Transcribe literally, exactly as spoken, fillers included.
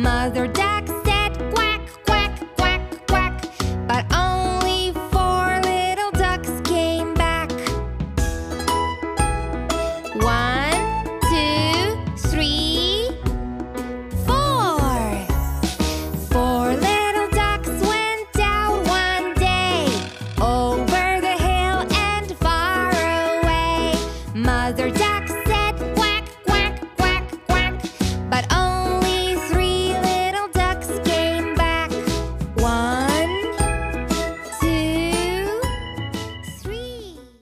Mother duck said quack, quack, quack, quack, but only four little ducks came back. One, two, three, four. Four little ducks went out one day, over the hill and far away. Mother duck